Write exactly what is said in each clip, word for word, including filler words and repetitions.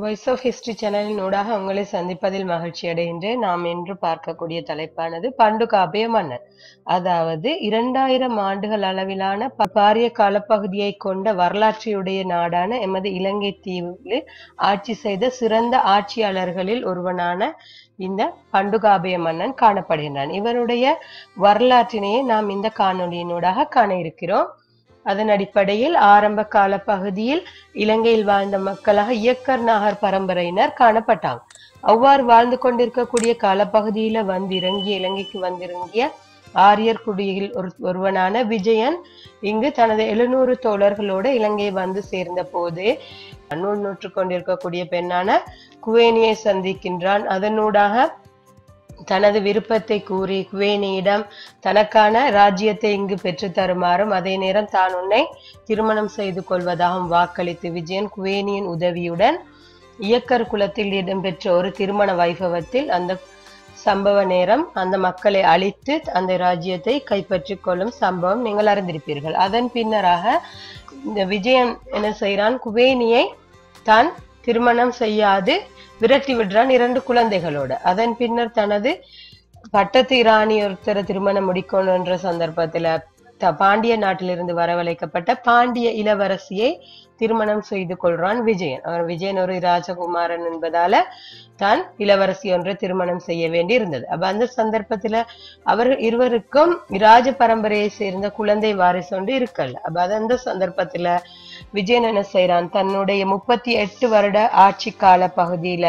Voice of history சேனலின் ஊடாக உங்களை சந்திப்பதில் மகிழ்ச்சி அடைகின்றேன். நாம் இன்று பார்க்கக்கூடிய தலைப்பானது பண்டுகாபய மன்னன். அதாவது இரண்டாயிரம் ஆண்டுகள் அளவிலான பாரிய காலப்பகுதியை கொண்ட வரலாற்றையுடைய நாடான எமது இலங்கை தீவில் ஆட்சி செய்த சிறந்த ஆட்சியாளர்களில் ஒருவனான இந்த பண்டுகாபய மன்னன் காணப்படுகின்றான். இவருடைய வரலாற்றினையே நாம் இந்த காணொலியினூடாக காண இருக்கிறோம். அதன் அடிப்படையில் ஆரம்ப கால பகுதியில் இலங்கையில் வாழ்ந்த மக்களாக இயக்கர் நாகர் பரம்பரையினர் காணப்பட்டாங்க. அவ்வாறு வாழ்ந்து கொண்டிருக்கக்கூடிய காலப்பகுதியில வந்திறங்கிய இலங்கைக்கு வந்திறங்கிய ஆரியர் குடியில் ஒரு ஒருவனான விஜயன் இங்கு தனது எழுநூறு தோழர்களோடு இலங்கை வந்து சேர்ந்த போது நூல் நூற்று கொண்டிருக்கக்கூடிய பெண்ணான குவேனியை சந்திக்கின்றான். அதனூடாக தனது விருப்பத்தை கூறி குவேனியிடம் தனக்கான ராஜ்யத்தை இங்கு பெற்று தருமாறும் அதே நேரம் தான் உன்னை திருமணம் செய்து கொள்வதாகவும் வாக்களித்து விஜயன் குவேனியின் உதவியுடன் இயக்கர் குலத்தில் இடம்பெற்ற ஒரு திருமண வைபவத்தில் அந்த சம்பவ நேரம் அந்த மக்களை அழித்து அந்த ராஜ்யத்தை கைப்பற்றி கொள்ளும் சம்பவம் நீங்கள் அறிந்திருப்பீர்கள். அதன் பின்னராக இந்த விஜயன் என்ன செய்கிறான், குவேனியை தான் திருமணம் செய்யாது விரட்டி விடுறான் இரண்டு குழந்தைகளோடு. அதன் பின்னர் தனது பட்டத்து இராணி ஒருத்தரை திருமணம் முடிக்கணும் என்ற சந்தர்ப்பத்துல பாண்டிய நாட்டிலிருந்து வரவழைக்கப்பட்ட பாண்டிய இளவரசியை திருமணம் செய்து கொள்றான் விஜயன். அவர் விஜயன் ஒரு ராஜகுமாரன் என்பதால தான் இளவரசி ஒன்றை திருமணம் செய்ய வேண்டி இருந்தது. அப்ப அந்த சந்தர்ப்பத்துல அவர் இருவருக்கும் ராஜ பரம்பரையை சேர்ந்த குழந்தை வாரிசு ஒன்று இருக்கல. அப்ப அது அந்த சந்தர்ப்பத்துல விஜயன் என்ன செய்யறான், தன்னுடைய முப்பத்தி எட்டு வருட ஆட்சி கால பகுதியில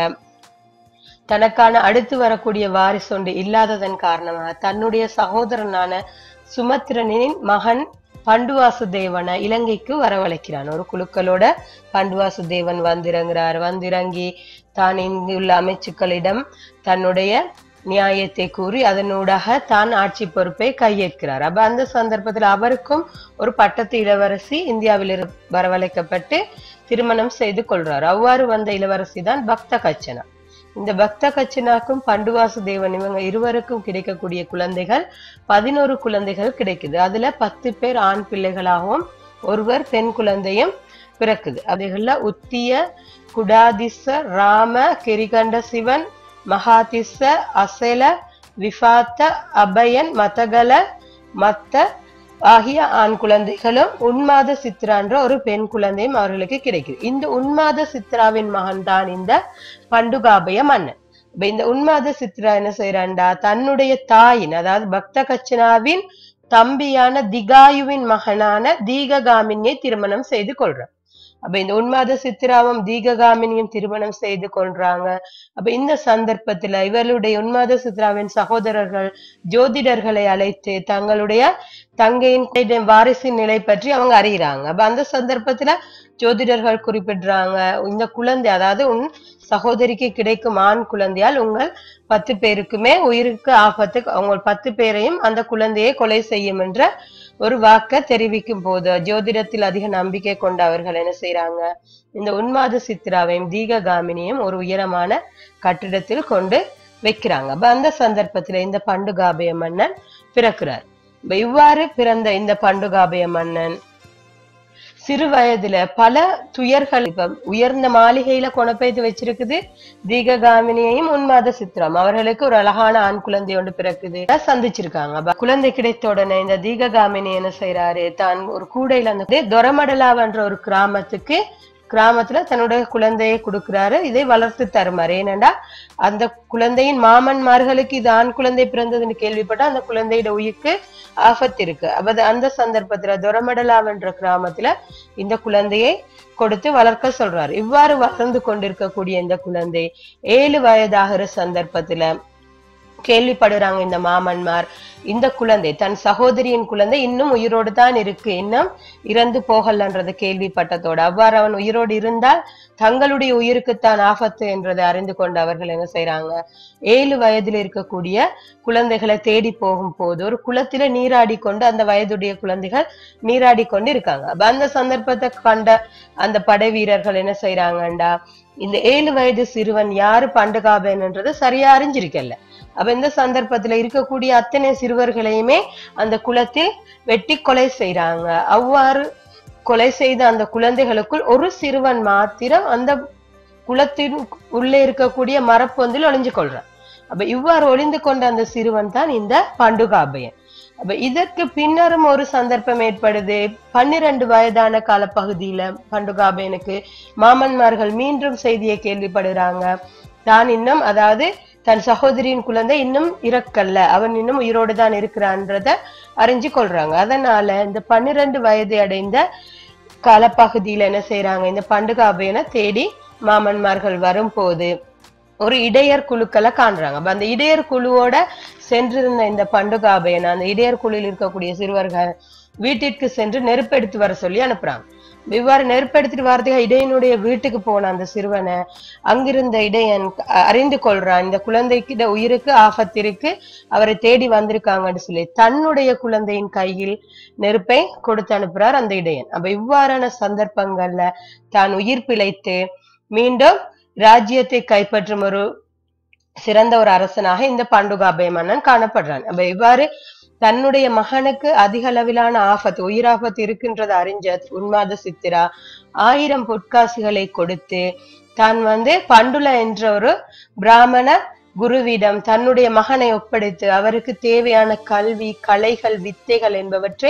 தனக்கான அடுத்து வரக்கூடிய வாரிசு ஒன்று இல்லாததன் காரணமாக தன்னுடைய சகோதரனான சுமத்திரனின் மகன் பண்டுவாசுதேவனை இலங்கைக்கு வரவழைக்கிறான். ஒரு குழுக்களோட பண்டுவாசுதேவன் வந்திறங்குறார். வந்திறங்கி தான் இங்குள்ள அமைச்சுக்களிடம் தன்னுடைய நியாயத்தை கூறி அதனூடாக தான் ஆட்சி பொறுப்பை கையேற்கிறார். அப்ப அந்த சந்தர்ப்பத்தில் அவருக்கும் ஒரு பட்டத்து இளவரசி இந்தியாவில் வரவழைக்கப்பட்டு திருமணம் செய்து கொள்றார். அவ்வாறு வந்த இளவரசி தான் பக்த கச்சனா. இந்த பக்த கச்சனாக்கும் பண்டுவாசுதேவன் இவங்க இருவருக்கும் கிடைக்கக்கூடிய குழந்தைகள் பதினோரு குழந்தைகள் கிடைக்குது. அதுல பத்து பேர் ஆண் பிள்ளைகளாகவும் ஒருவர் பெண் குழந்தையும் பிறக்குது. அதுகள்ல உத்திய, குடாதிச, ராம, கிரிகண்ட சிவன், மகாதிச, அசல, விஃபாத்த, அபயன், மதகல, மத்த ஆகிய ஆண் குழந்தைகளும் உன்மாத சித்ரா என்ற ஒரு பெண் குழந்தையும் அவர்களுக்கு கிடைக்குது. இந்த உன்மாத சித்ராவின் மகன் தான் இந்த பண்டுகாபய மன்னன். இந்த உன்மாத சித்ரா என்ன செய்யறான்டா, தன்னுடைய தாயின் அதாவது பக்த கச்சனாவின் தம்பியான திகாயுவின் மகனான தீககாமினியை திருமணம் செய்து கொள்றான். அப்ப இந்த உன்மாத சித்திராவும் தீககாமினியும் திருமணம் செய்து கொள்றாங்க. அப்ப இந்த சந்தர்ப்பத்துல இவர்களுடைய உன்மாத சித்ராவின் சகோதரர்கள் ஜோதிடர்களை அழைத்து தங்களுடைய தங்கையின் வாரிசின் நிலை பற்றி அவங்க அறிகிறாங்க. அப்ப அந்த சந்தர்ப்பத்துல ஜோதிடர்கள் குறிப்பிடுறாங்க, இந்த குழந்தை அதாவது உன் சகோதரிக்கு கிடைக்கும் ஆண் குழந்தையால் உங்கள் பத்து பேருக்குமே உயிருக்கு ஆபத்து, அவங்க பத்து பேரையும் அந்த குழந்தையை கொலை செய்யும் என்ற ஒரு வாக்க தெரிவிக்கும் போது ஜோதிடத்தில் அதிக நம்பிக்கை கொண்ட அவர்கள் என்ன செய்யறாங்க, இந்த உன்மாத சித்ராவையும் தீககாமினியும் ஒரு உயரமான கட்டிடத்தில் கொண்டு வைக்கிறாங்க. அப்ப அந்த சந்தர்ப்பத்துல இந்த பண்டுகாபய மன்னன் பிறக்கிறார். இவ்வாறு பிறந்த இந்த பண்டுகாபய மன்னன் சிறு வயதுல பல துயர்கள், இப்ப உயர்ந்த மாளிகையில கொணப்பெய்து வச்சிருக்குது தீககாமினியையும் உன்மாத சித்ரம். அவர்களுக்கு ஒரு அழகான ஆண் குழந்தை ஒன்று பிறக்குது, சந்திச்சிருக்காங்க. குழந்தை கிடைத்த உடனே இந்த தீககாமினி என்ன செய்யறாரு, தான் ஒரு கூடையில அந்த தொரமடலாவன்ற ஒரு கிராமத்துக்கு கிராமத்துல தன்னுடைய குழந்தையை கொடுக்கிறாரு, இதை வளர்த்து தருமாறு. ஏனென்றா அந்த குழந்தையின் மாமன்மார்களுக்கு இது ஆண் குழந்தை பிறந்ததுன்னு கேள்விப்பட்டா அந்த குழந்தையோட உயிருக்கு ஆபத்து இருக்கு. அப்ப அந்த சந்தர்ப்பத்துல தொரமடலாவென்ற கிராமத்துல இந்த குழந்தையை கொடுத்து வளர்க்க சொல்றாரு. இவ்வாறு வளர்ந்து கொண்டிருக்கக்கூடிய இந்த குழந்தை ஏழு வயதாகிற சந்தர்ப்பத்துல கேள்விப்படுறாங்க இந்த மாமன்மார், இந்த குழந்தை தன் சகோதரியின் குழந்தை இன்னும் உயிரோடு தான் இருக்கு, இன்னும் இறந்து போகலன்றதை கேள்விப்பட்டதோடு அவ்வாறு அவன் உயிரோடு இருந்தால் தங்களுடைய உயிருக்குத்தான் ஆபத்து என்றதை அறிந்து கொண்டு அவர்கள் என்ன செய்யறாங்க, ஏழு வயதில் இருக்கக்கூடிய குழந்தைகளை தேடி போகும் போது ஒரு குளத்தில நீராடி கொண்டு அந்த வயதுடைய குழந்தைகள் நீராடி கொண்டு இருக்காங்க. அந்த சந்தர்ப்பத்தை கண்ட அந்த படை வீரர்கள் என்ன செய்யறாங்கண்டா, இந்த ஏழு வயது சிறுவன் யாரு பண்டுகாபயன்ன்றது சரியா அறிஞ்சிருக்கல. அப்ப இந்த சந்தர்ப்பத்துல இருக்கக்கூடிய அத்தனை சிறுவர்களையுமே அந்த குளத்தில் வெட்டி கொலை செய்யறாங்க. அவ்வாறு கொலை செய்த அந்த குழந்தைகளுக்குள் ஒரு சிறுவன் மாத்திரம் அந்த குளத்தின் உள்ளே இருக்கக்கூடிய மரப்பொந்தில் ஒளிஞ்சு கொள்றான். அப்ப இவ்வாறு ஒளிந்து கொண்ட அந்த சிறுவன் தான் இந்த பண்டுகாபயன். அப்ப இதற்கு பின்னரும் ஒரு சந்தர்ப்பம் ஏற்படுது. பன்னிரண்டு வயதான காலப்பகுதியில பண்டுகாபயனுக்கு மாமன்மார்கள் மீண்டும் செய்தியை கேள்விப்படுறாங்க. தான் இன்னும் அதாவது தன் சகோதரியின் குழந்தை இன்னும் இறக்கல்ல, அவன் இன்னும் உயிரோடு தான் இருக்கிறான்றத அறிஞ்சு கொள்றாங்க. அதனால இந்த பன்னிரண்டு வயது அடைந்த காலப்பகுதியில என்ன செய்யறாங்க, இந்த பண்டுகாபயனை தேடி மாமன்மார்கள் வரும்போது ஒரு இடையர் குழுக்களை காண்றாங்க. அந்த இடையர் குழுவோட சென்றிருந்த இந்த பண்டுகாபயன் அந்த இடையர் குழுவில் இருக்கக்கூடிய சிறுவர்கள் வீட்டிற்கு சென்று நெருப்பெடுத்து வர சொல்லி அனுப்புறாங்க. இவ்வாறு நெருப்பெடுத்துட்டு வரதுக்கு இடையனுடைய வீட்டுக்கு போன அந்த சிறுவனை அங்கிருந்த இடையன் அறிந்து கொள்றான். இந்த குழந்தைக்கு உயிருக்கு ஆபத்திற்கு, அவரை தேடி வந்திருக்காங்கன்னு சொல்லி தன்னுடைய குழந்தையின் கையில் நெருப்பை கொடுத்து அனுப்புறார் அந்த இடையன். அப்ப இவ்வாறான சந்தர்ப்பங்கள்ல தான் உயிர் பிழைத்து மீண்டும் ராஜ்யத்தை கைப்பற்றும் ஒரு சிறந்த ஒரு அரசனாக இந்த பண்டுகாபய மன்னன் காணப்படுறான். அப்ப இவ்வாறு தன்னுடைய மகனுக்கு அதிக அளவிலான ஆபத்து உயிராபத்து இருக்கின்றதை அறிஞ்ச உன்மாத சித்திரா ஆயிரம் பொற்காசுகளை கொடுத்து தான் வந்து பண்டுல என்ற ஒரு பிராமண குருவிடம் தன்னுடைய மகனை ஒப்படைத்து அவருக்கு தேவையான கல்வி, கலைகள், வித்தைகள் என்பவற்றை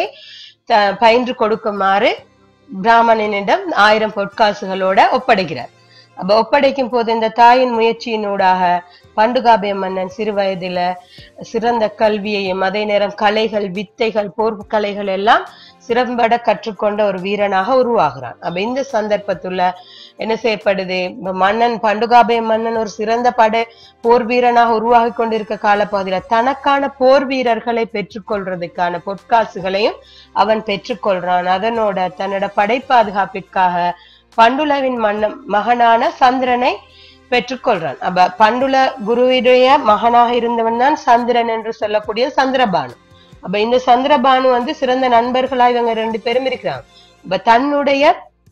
பயின்று கொடுக்குமாறு பிராமணனிடம் ஆயிரம் பொற்காசுகளோட ஒப்படைக்கிறார். அப்ப ஒப்படைக்கும் போது இந்த தாயின் முயற்சியினூடாக பண்டுகாபய மன்னன் சிறு வயதுல சிறந்த கல்வியையும் அதே நேரம் கலைகள், வித்தைகள், போர்க்கலைகள் எல்லாம் சிறம்பட கற்றுக்கொண்ட ஒரு வீரனாக உருவாகிறான். அப்ப இந்த சந்தர்ப்பத்துல என்ன செய்யப்படுது, மன்னன் பண்டுகாபய மன்னன் ஒரு சிறந்த படை போர் வீரனாக உருவாகி கொண்டிருக்க காலப்பகுதியில தனக்கான போர் வீரர்களை பெற்றுக்கொள்றதுக்கான பொற்காசுகளையும் அவன் பெற்றுக்கொள்றான். அதனோட தன்னோட படை பாதுகாப்பிற்காக பண்டுலவின் மன்ன மகனான சந்திரனை பெற்றுக்கொள்றான். அப்ப பண்டுல குருவுடைய மகனாக இருந்தவன் தான் சந்திரன் என்று சொல்லக்கூடிய சந்திரபானு. அப்ப இந்த சந்திரபானு வந்து சிறந்த நண்பர்களா இவங்க ரெண்டு பேரும் இருக்கிறாங்க. அப்ப தன்னுடைய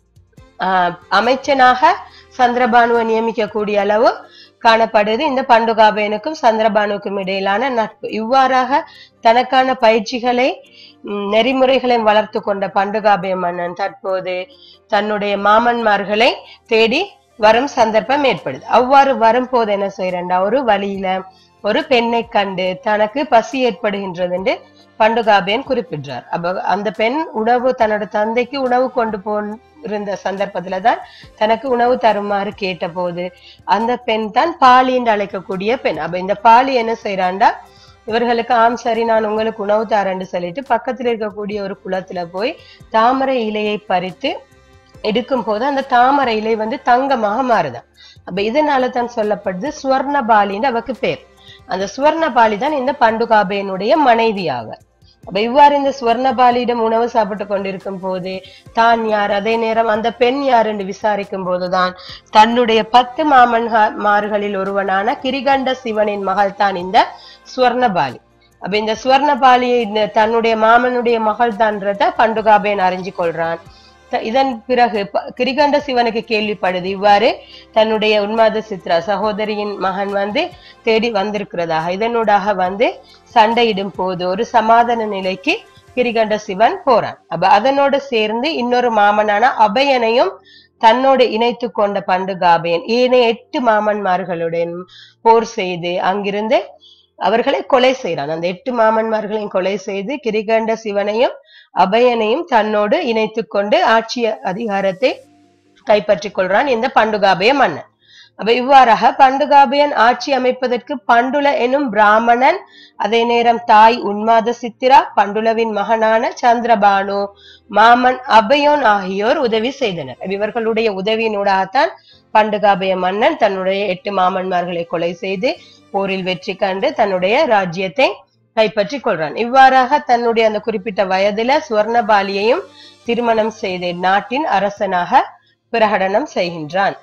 ஆஹ் அமைச்சனாக சந்திரபானுவை நியமிக்கக்கூடிய அளவு காணப்படுது இந்த பண்டுகாபயனுக்கும் சந்திரபானுக்கும் இடையிலான நட்பு. இவ்வாறாக தனக்கான பயிற்சிகளை நெறிமுறைகளை வளர்த்து கொண்ட பண்டுகாபய மன்னன் தற்போது தன்னுடைய மாமன்மார்களை தேடி வரும் சந்தர்ப்பம் ஏற்படுது. அவ்வாறு வரும்போது என்ன செய்யறா, ஒரு வழியில ஒரு பெண்ணை கண்டு தனக்கு பசி ஏற்படுகின்றது என்று பண்டுகாபயன் குறிப்பிடுறார். அப்ப அந்த பெண் உணவு தன்னோட தந்தைக்கு உணவு கொண்டு போ இருந்த சந்தர்ப்பத்துலதான் தனக்கு உணவு தருமாறு கேட்ட போது அந்த பெண் தான் பாலி என்று அழைக்கக்கூடிய பெண். அப்ப இந்த பாலி என்ன செய்யறாண்டா, இவர்களுக்கு ஆம் சரி நான் உங்களுக்கு உணவு தரேன்னு சொல்லிட்டு பக்கத்துல இருக்கக்கூடிய ஒரு குளத்துல போய் தாமரை இலையை பறித்து எடுக்கும் போது அந்த தாமரை இலை வந்து தங்கமாக மாறுதான். அப்ப இதனால தான் சொல்லப்படுது சுவர்ணபாலின்னு அவக்கு பேர். அந்த சுவர்ணபாலி தான் இந்த பண்டுகாபயனுடைய மனைவி ஆவார். அப்ப இவ்வாறு இந்த சுவர்ணபாலியிடம் உணவு சாப்பிட்டு கொண்டிருக்கும் போது தான் யார், அதே நேரம் அந்த பெண் யார் என்று விசாரிக்கும் போதுதான் தன்னுடைய பத்து மாமன்மார்களில் ஒருவனான கிரிகண்ட சிவனின் மகள் தான் இந்த சுவர்ணபாலி. அப்ப இந்த சுவர்ணபாலியை தன்னுடைய மாமனுடைய மகள் தான்றத பண்டுகாபயன் அறிஞ்சு கொள்றான். இதன் பிறகு கிரிகண்ட சிவனுக்கு கேள்விப்படுது இவ்வாறு தன்னுடைய உன்மாத சித்ரா சகோதரியின் மகன் வந்து தேடி வந்திருக்கிறதாக. இதனூடாக வந்து சண்டையிடும் போது ஒரு சமாதான நிலைக்கு கிரிகண்ட சிவன் போறான். அப்ப அதனோடு சேர்ந்து இன்னொரு மாமனான அபயனையும் தன்னோடு இணைத்து கொண்ட பண்டுகாபயன் ஏனைய எட்டு மாமன்மார்களுடன் போர் செய்து அங்கிருந்து அவர்களை கொலை செய்யறான். அந்த எட்டு மாமன்மார்களையும் கொலை செய்து கிரிகண்ட சிவனையும் அபயனையும் தன்னோடு இணைத்து கொண்டு ஆட்சி அதிகாரத்தை கைப்பற்றி கொள்றான் இந்த பண்டுகாபய மன்னன். அப்ப இவ்வாறாக பண்டுகாபயன் ஆட்சி அமைப்பதற்கு பண்டுல எனும் பிராமணன், அதே நேரம் தாய் உன்மாத சித்திரா, பண்டுலவின் மகனான சந்திரபானு, மாமன் அபயோன் ஆகியோர் உதவி செய்தனர். இவர்களுடைய உதவியினூடாகத்தான் பண்டுகாபய மன்னன் தன்னுடைய எட்டு மாமன்மார்களை கொலை செய்து போரில் வெற்றி கண்டு தன்னுடைய ராஜ்யத்தை கைப்பற்றி கொள்றான். இவ்வாறாக தன்னுடைய அந்த குறிப்பிட்ட வயதுல சுவர்ணபாலியையும் திருமணம் செய்து நாட்டின் அரசனாக பிரகடனம் செய்கின்றான்.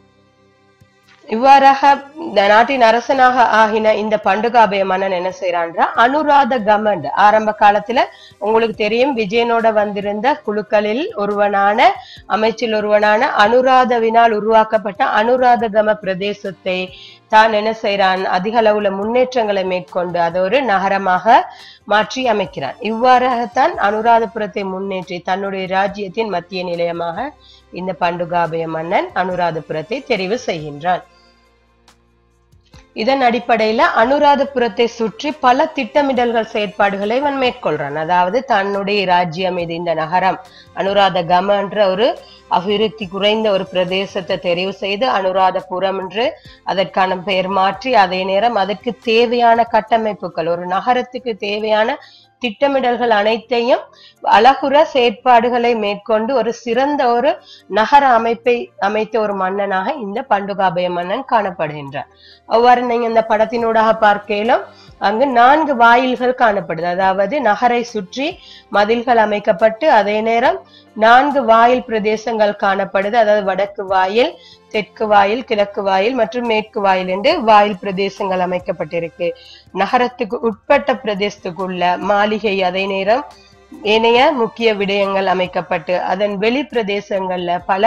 இவ்வாறாக நாட்டின் அரசனாக ஆகின இந்த பண்டுகாபய மன்னன் என்ன செய்யறான்றா, அனுராத கமண்ட் ஆரம்ப காலத்துல உங்களுக்கு தெரியும் விஜயனோட வந்திருந்த குழுக்களில் ஒருவனான அமைச்சில் ஒருவனான அனுராதவினால் உருவாக்கப்பட்ட அனுராத கம பிரதேசத்தை தான் என்ன செய்யறான், அதிக அளவுல முன்னேற்றங்களை மேற்கொண்டு அதை ஒரு நகரமாக மாற்றி அமைக்கிறான். இவ்வாறாகத்தான் அனுராதபுரத்தை முன்னேற்றி தன்னுடைய ராஜ்யத்தின் மத்திய நிலையமாக இந்த பண்டுகாபய மன்னன் அனுராதபுரத்தை தெரிவு செய்கின்றான். இதன் அடிப்படையில அனுராதபுரத்தை சுற்றி பல திட்டமிடல்கள் செயற்பாடுகளை இவன் மேற்கொள்றான். அதாவது தன்னுடைய ராஜ்யம் இது இந்த நகரம் அனுராதகம என்ற ஒரு அபிவிருத்தி குறைந்த ஒரு பிரதேசத்தை தெரிவு செய்து அனுராதபுரம் என்று அதற்கான பெயர் மாற்றி, அதே நேரம் அதற்கு தேவையான கட்டமைப்புகள், ஒரு நகரத்துக்கு தேவையான திட்டமிடல்கள் அனைத்தையும் அழகுற செயற்பாடுகளை மேற்கொண்டு ஒரு சிறந்த ஒரு நகர அமைப்பை அமைத்த ஒரு மன்னனாக இந்த பண்டுகாபய மன்னன் காணப்படுகின்றார். அவ்வாறு நீங்க இந்த படத்தினூடாக பார்க்கையிலும் அங்கு நான்கு வாயில்கள் காணப்படுது. அதாவது நகரை சுற்றி மதில்கள் அமைக்கப்பட்டு அதே நேரம் நான்கு வாயில் பிரதேசங்கள் காணப்படுது. அதாவது வடக்கு வாயில், தெற்கு வாயில், கிழக்கு வாயில் மற்றும் மேற்கு வாயில் என்று வாயில் பிரதேசங்கள் அமைக்கப்பட்டிருக்கு. நகரத்துக்கு உட்பட்ட பிரதேசத்துக்குள்ள மாளிகை, அதே நேரம் ஏனைய முக்கிய விடயங்கள் அமைக்கப்பட்டு அதன் வெளி பிரதேசங்கள்ல பல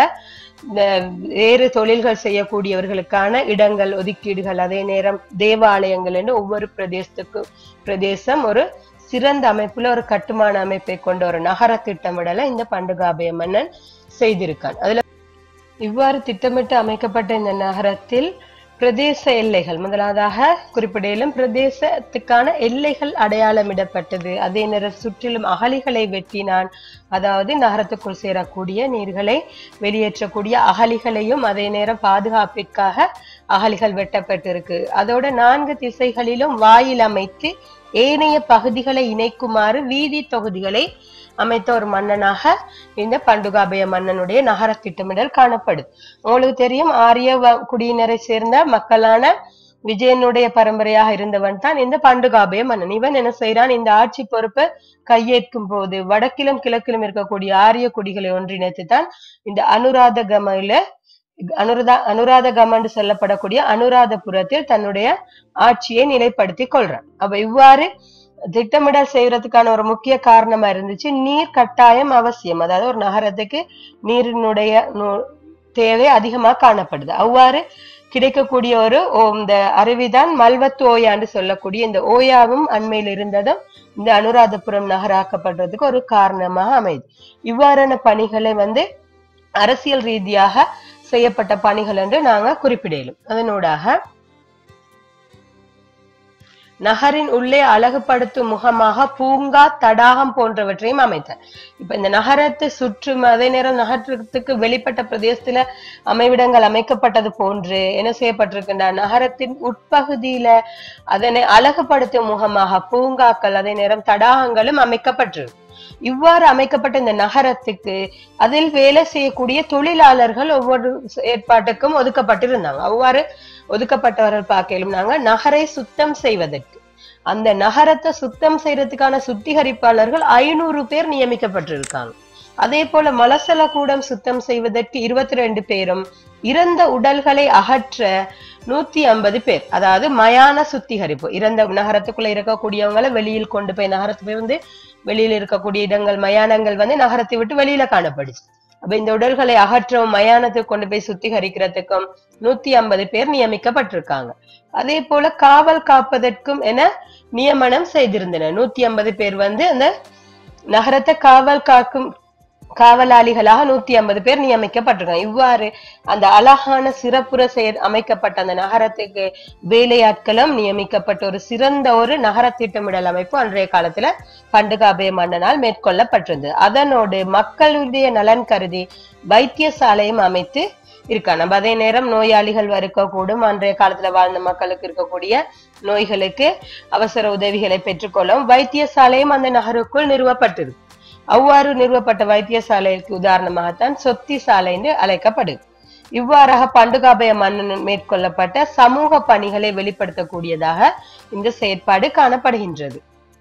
வேறு தொழில்கள் செய்யக்கூடியவர்களுக்கான இடங்கள், ஒதுக்கீடுகள், அதே நேரம் தேவாலயங்கள் என்று ஒவ்வொரு பிரதேசத்துக்கு பிரதேசம் ஒரு சிறந்த அமைப்புல ஒரு கட்டுமான அமைப்பை கொண்ட ஒரு நகர திட்டமிடலை இந்த பண்டுகாபய மன்னன் செய்திருக்கான். அதுல இவ்வாறு திட்டமிட்டு அமைக்கப்பட்ட இந்த நகரத்தில் பிரதேச எல்லைகள் முதலாவதாக குறிப்பிடையிலும் பிரதேசத்துக்கான எல்லைகள் அடையாளமிடப்பட்டது. அதே நேரம் சுற்றிலும் அகழிகளை வெட்டினான். அதாவது நகரத்துக்குள் சேரக்கூடிய நீர்களை வெளியேற்றக்கூடிய அகழிகளையும் அதே நேரம் பாதுகாப்பிற்காக அகழிகள் வெட்டப்பட்டிருக்கு. அதோட நான்கு திசைகளிலும் வாயில் அமைத்து ஏனைய பகுதிகளை இணைக்குமாறு வீதி தொகுதிகளை அமைத்த ஒரு மன்னனாக இந்த பண்டுகாபய மன்னனுடைய நகர திட்டமிடல் காணப்படுது. உங்களுக்கு தெரியும், ஆரிய குடியினரை சேர்ந்த மக்களான விஜயனுடைய பரம்பரையாக இருந்தவன் தான் இந்த பண்டுகாபய மன்னன். இவன் என்ன செய்யறான், இந்த ஆட்சி பொறுப்பை கையேற்கும் போது வடக்கிலும் கிழக்கிலும் இருக்கக்கூடிய ஆரிய குடிகளை ஒன்றிணைத்து தான் இந்த அனுராதகமையில அனுராத அனுராதகம் என்று சொல்லப்படக்கூடிய அனுராதபுரத்தில் தன்னுடைய ஆட்சியை நிலைப்படுத்தி கொள்றான். அப்ப இவ்வாறு திட்டமிடல் செய்யறதுக்கான ஒரு முக்கிய காரணமா இருந்துச்சு, நீர் கட்டாயம் அவசியம். அதாவது ஒரு நகரத்துக்கு நீரினுடைய தேவை அதிகமா காணப்படுது. அவ்வாறு கிடைக்கக்கூடிய ஒரு இந்த அருவிதான் மல்வத்து ஓயா என்று சொல்லக்கூடிய இந்த ஓயாவும் அண்மையில் இருந்ததும் இந்த அனுராதபுரம் நகராக்கப்படுறதுக்கு ஒரு காரணமாக அமைது. இவ்வாறான பணிகளை வந்து அரசியல் ரீதியாக செய்யப்பட்ட பணிகள் என்று நாங்க குறிப்பிடலும். அதனூடாக நகரின் உள்ளே அழகுபடுத்தும் முகமாக பூங்கா, தடாகம் போன்றவற்றையும் அமைத்தார். இப்ப இந்த நகரத்தை சுற்றும் அதே நேரம் நகரத்துக்கு வெளிப்பட்ட பிரதேசத்துல அமைவிடங்கள் அமைக்கப்பட்டது போன்று என்ன செய்யப்பட்டிருக்கின்ற நகரத்தின் உட்பகுதியில அதனை அழகுபடுத்தும் முகமாக பூங்காக்கள் அதே நேரம் தடாகங்களும் அமைக்கப்பட்டிருக்கு. இவ்வாறு அமைக்கப்பட்ட இந்த நகரத்துக்கு அதில் வேலை செய்யக்கூடிய தொழிலாளர்கள் ஒவ்வொரு ஏற்பாட்டுக்கும் ஒதுக்கப்பட்டிருந்தாங்க. அவ்வாறு ஒதுக்கப்பட்டவர்கள் பார்க்கலும் நாங்க நகரை சுத்தம் செய்வதற்கு அந்த நகரத்தை சுத்தம் செய்யறதுக்கான சுத்திகரிப்பாளர்கள் ஐநூறு பேர் நியமிக்கப்பட்டிருக்காங்க. அதே போல மலசல கூடம் சுத்தம் செய்வதற்கு இருபத்தி ரெண்டு பேரும், இறந்த உடல்களை அகற்ற நூத்தி ஐம்பது பேர், அதாவது மயான சுத்திகரிப்பு, இறந்த நகரத்துக்குள்ள இருக்கக்கூடியவங்களை வெளியில் கொண்டு போய் நகரத்துல வந்து வெளியில இருக்கக்கூடிய இடங்கள் மயானங்கள் வந்து நகரத்தை விட்டு வெளியில காணப்படுச்சு. அப்ப இந்த உடல்களை அகற்றவும் மயானத்துக்கு கொண்டு போய் சுத்திகரிக்கிறதுக்கும் நூத்தி ஐம்பது பேர் நியமிக்கப்பட்டிருக்காங்க. அதே போல காவல் காப்பதற்கும் என நியமனம் செய்திருந்தனர். நூத்தி ஐம்பது பேர் வந்து அந்த நகரத்தை காவல் காக்கும் காவலாளிகளாக நூத்தி ஐம்பது பேர் நியமிக்கப்பட்டிருக்காங்க. இவ்வாறு அந்த அழகான சிறப்புற செயல் அமைக்கப்பட்ட அந்த நகரத்துக்கு வேலையாட்களும் நியமிக்கப்பட்ட ஒரு சிறந்த ஒரு நகர திட்டமிடல் அமைப்பு அன்றைய காலத்துல பண்டுகாபய மன்னனால் மேற்கொள்ளப்பட்டிருந்தது. அதனோடு மக்களுடைய நலன் கருதி வைத்தியசாலையும் அமைத்து இருக்காங்க. நம்ம அதே நேரம் நோயாளிகள் இருக்கக்கூடும், அன்றைய காலத்துல வாழ்ந்த மக்களுக்கு இருக்கக்கூடிய நோய்களுக்கு அவசர உதவிகளை பெற்றுக்கொள்ளவும் வைத்தியசாலையும் அந்த நகருக்குள் நிறுவப்பட்டிருக்கு. அவ்வாறு நிறுவப்பட்ட வைத்தியசாலைக்கு உதாரணமாகத்தான் சொத்தி சாலை என்று அழைக்கப்படுது. இவ்வாறாக பண்டுகாபய மன்னன் மேற்கொள்ளப்பட்ட சமூக பணிகளை வெளிப்படுத்தக்கூடியதாக இந்த செயற்பாடு காணப்படுகின்றது.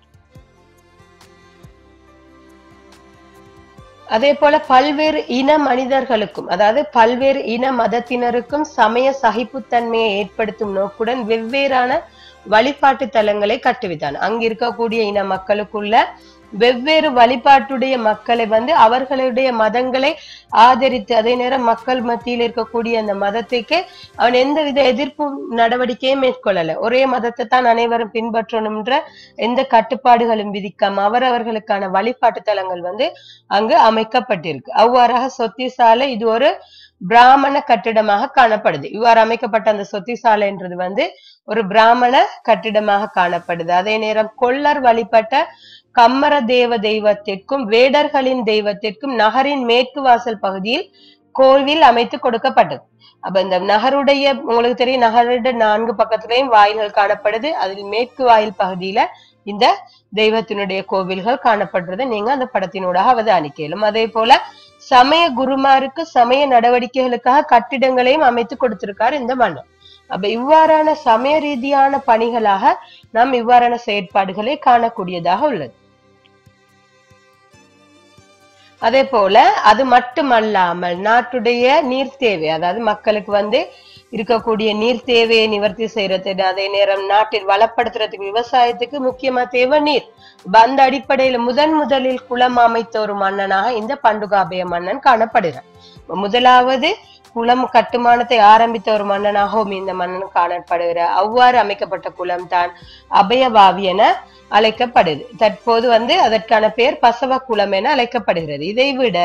அதே போல பல்வேறு இன மனிதர்களுக்கும், அதாவது பல்வேறு இன மதத்தினருக்கும் சமய சகிப்புத்தன்மையை ஏற்படுத்தும் நோக்குடன் வெவ்வேறான வழிபாட்டு தலங்களை கட்டுவித்தான். அங்க இருக்கக்கூடிய இன மக்களுக்குள்ள வெவ்வேறு வழிபாட்டுடைய மக்களை வந்து அவர்களுடைய மதங்களை ஆதரித்து அதே நேரம் மக்கள் மத்தியில் இருக்கக்கூடிய அந்த மதத்துக்கு அவன் எந்தவித எதிர்ப்பு நடவடிக்கையும் மேற்கொள்ளல. ஒரே மதத்தை தான் அனைவரும் பின்பற்றணும்ன்ற எந்த கட்டுப்பாடுகளும் விதிக்காம அவரவர்களுக்கான வழிபாட்டு தலங்கள் வந்து அங்கு அமைக்கப்பட்டிருக்கு. அவ்வாறாக சொத்திசாலை இது ஒரு பிராமண கட்டிடமாக காணப்படுது. இவ்வாறு அமைக்கப்பட்ட அந்த சொத்திசாலைன்றது வந்து ஒரு பிராமண கட்டிடமாக காணப்படுது. அதே நேரம் கொள்ளர் வழிபட்ட கம்மர தேவ தெய்வத்திற்கும் வேடர்களின் தெய்வத்திற்கும் நகரின் மேற்கு வாசல் பகுதியில் கோவில் அமைத்து கொடுக்கப்பட்டது. அப்ப இந்த நகருடைய உங்களுக்கு தெரியும் நகருடைய நான்கு பக்கத்திலையும் வாயில்கள் காணப்படுது. அதில் மேற்கு வாயில் பகுதியில இந்த தெய்வத்தினுடைய கோவில்கள் காணப்படுறதை நீங்க அந்த படத்தினூடாக அவதானிக்கலாம். அதே போல சமய குருமாருக்கு சமய நடவடிக்கைகளுக்காக கட்டிடங்களையும் அமைத்து கொடுத்திருக்காரு இந்த மன்னர். அப்ப இவ்வாறான சமய ரீதியான பணிகளாக நாம் இவ்வாறான செயற்பாடுகளை காணக்கூடியதாக உள்ளது. அதே போல அது மட்டுமல்லாமல் நாட்டுடைய நீர் தேவை, அதாவது மக்களுக்கு வந்து இருக்கக்கூடிய நீர் தேவையை நிவர்த்தி செய்யறது, அதே நேரம் நாட்டில் வளப்படுத்துறதுக்கு விவசாயத்துக்கு முக்கியமா தேவை நீர். அந்த அடிப்படையில முதன் முதலில் குளம் அமைத்த ஒரு மன்னனாக இந்த பண்டுகாபய மன்னன் காணப்படுகிறார். முதலாவது குளம் கட்டுமானத்தை ஆரம்பித்த ஒரு மன்னனாகவும் இந்த மன்னன் காணப்படுகிறார். அவ்வாறு அமைக்கப்பட்ட குளம் தான் அபயவாவி என அழைக்கப்படுது. தற்போது வந்து அதற்கான பெயர் பசவ குளம் என அழைக்கப்படுகிறது. இதை விட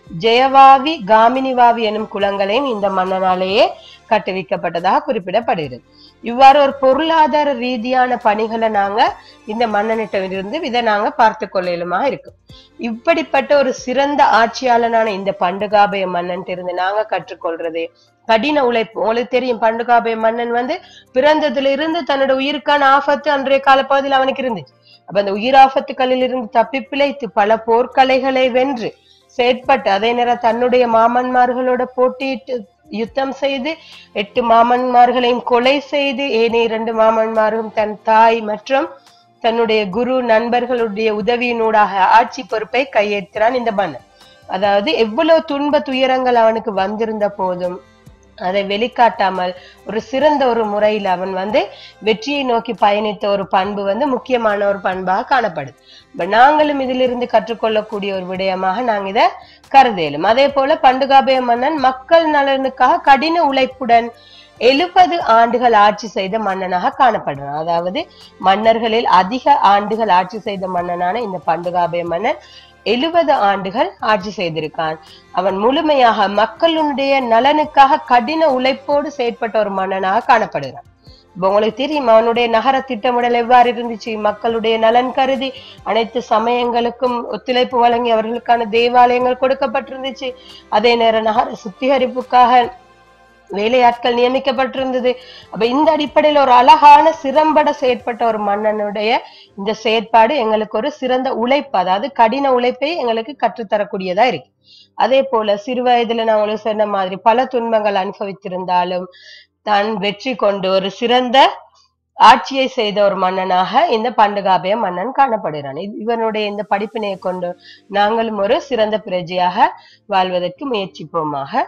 ஜெயவாவி காமினிவாவி எனும் குளங்களையும் இந்த மன்னனாலேயே கட்டுவிக்கப்பட்டதாக குறிப்பிடப்படுகிறது. இவ்வாறு ஒரு பொருளாதார ரீதியான பணிகளை நாங்க இந்த மன்னனிடமிருந்து இதை நாங்க பார்த்து கொள்ளலுமாக இருக்கும். இப்படிப்பட்ட ஒரு சிறந்த ஆட்சியாளனான இந்த பண்டுகாபய மன்னன் இருந்து நாங்க கற்றுக்கொள்றது கடின உழைப்பு. உங்களுக்கு தெரியும் பண்டுகாபய மன்னன் வந்து பிறந்ததுல இருந்து தன்னோட உயிருக்கான ஆபத்து அன்றைய காலப்பகுதியில் அவனுக்கு இருந்துச்சு. அப்ப அந்த உயிர் ஆபத்துக்களில் இருந்து தப்பி பிழைத்து பல போர்க்கலைகளை வென்று செயற்பட்டு அதே நேரம் தன்னுடைய மாமன்மார்களோட போட்டியிட்டு யுத்தம் செய்து எட்டு மாமன்மார்களையும் கொலை செய்து ஏனைய இரண்டு மாமன்மாரும் தன் தாய் மற்றும் தன்னுடைய குரு நண்பர்களுடைய உதவியினூடாக ஆட்சி பொறுப்பை கையேற்றான் இந்த மன்னன். அதாவது எவ்வளவு துன்ப துயரங்கள் அவனுக்கு வந்திருந்த போதும் அதை வெளிக்காட்டாமல் ஒரு சிறந்த ஒரு முறையில் அவன் வந்து வெற்றியை நோக்கி பயணித்த ஒரு பண்பு வந்து முக்கியமான ஒரு பண்பாக காணப்படுது. நாங்களும் இதிலிருந்து கற்றுக்கொள்ளக்கூடிய ஒரு விடயமாக நாங்க இதை கருதலும். அதே போல பண்டுகாபய மன்னன் மக்கள் நலனுக்காக கடின உழைப்புடன் எழுபது ஆண்டுகள் ஆட்சி செய்த மன்னனாக காணப்படுறான். அதாவது மன்னர்களில் அதிக ஆண்டுகள் ஆட்சி செய்த மன்னனான இந்த பண்டுகாபய மன்னன் எழுபது ஆண்டுகள் ஆட்சி செய்திருக்கான். அவன் முழுமையாக மக்களுடைய நலனுக்காக கடின உழைப்போடு செயற்பட்ட ஒரு மன்னனாக காணப்படுகிறான். உங்களுக்கு தெரியும் அவனுடைய நகர திட்டமிடல் எவ்வாறு இருந்துச்சு. மக்களுடைய நலன் கருதி அனைத்து சமயங்களுக்கும் ஒத்துழைப்பு வழங்கி அவர்களுக்கான தேவாலயங்கள் கொடுக்கப்பட்டிருந்துச்சு. அதே நேரம் நகர சுத்திகரிப்புக்காக வேலையாட்கள் நியமிக்கப்பட்டிருந்தது. அப்ப இந்த அடிப்படையில் ஒரு அழகான சிறம்பட செயற்பட்ட ஒரு மன்னனுடைய இந்த செயற்பாடு எங்களுக்கு ஒரு சிறந்த உழைப்பு, அதாவது கடின உழைப்பை எங்களுக்கு கற்றுத்தரக்கூடியதா இருக்கு. அதே போல சிறு வயதுல நான் உங்களுக்கு சொன்ன மாதிரி பல துன்பங்கள் அனுபவித்திருந்தாலும் தான் வெற்றி கொண்டு ஒரு சிறந்த ஆட்சியை செய்த ஒரு மன்னனாக இந்த பண்டுகாபய மன்னன் காணப்படுகிறான். இவனுடைய இந்த படிப்பினையை கொண்டு நாங்களும் ஒரு சிறந்த பிரஜையாக வாழ்வதற்கு முயற்சிப்போமாக.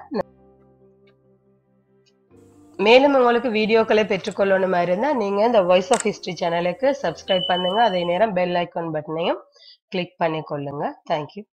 மேலும் உங்களுக்கு வீடியோக்களை பெற்றுக்கொள்ளணுமா இருந்தா நீங்க இந்த வாய்ஸ் ஆஃப் ஹிஸ்டரி சேனலுக்கு சப்ஸ்கிரைப் பண்ணுங்க. அதே நேரம் பெல் ஐக்கான் பட்டனையும் கிளிக் பண்ணிக்கொள்ளுங்க. தேங்க்யூ.